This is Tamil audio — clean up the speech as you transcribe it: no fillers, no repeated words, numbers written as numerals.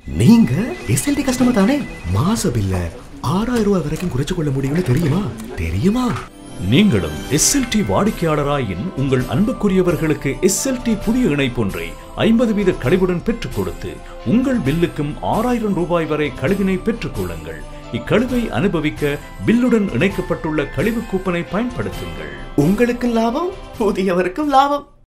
நீங்க எஸ்எல்டி கஸ்டமர் தானே? மாச பில்ல 6000 ரூபாய் வரைக்கும் குறைச்சு கொள்ள முடியும்னு தெரியுமா? நீங்களும் எஸ்எல்டி வாடிக்கையாளராயின் உங்கள் அன்புக்குரியவர்களுக்கு எஸ்எல்டி புதிய இணைப்பொன்றை 50% கழிவுடன் பெற்றுக் கொடுத்து உங்கள் பில்லுக்கும் 6000 ரூபாய் வரை கழிவினை பெற்றுக் கொள்ளுங்கள். இக்கழிவை அனுபவிக்க பில்லுடன் இணைக்கப்பட்டுள்ள கழிவு கூப்பனை பயன்படுத்துங்கள். உங்களுக்கு லாபம், புதியவருக்கும் லாபம்.